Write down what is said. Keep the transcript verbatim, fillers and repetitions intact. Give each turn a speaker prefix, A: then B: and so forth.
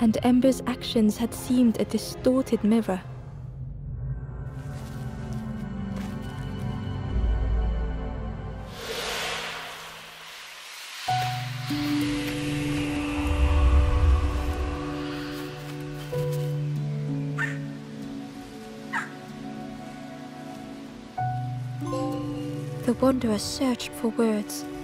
A: and Ember's actions had seemed a distorted mirror. The Wanderer searched for words,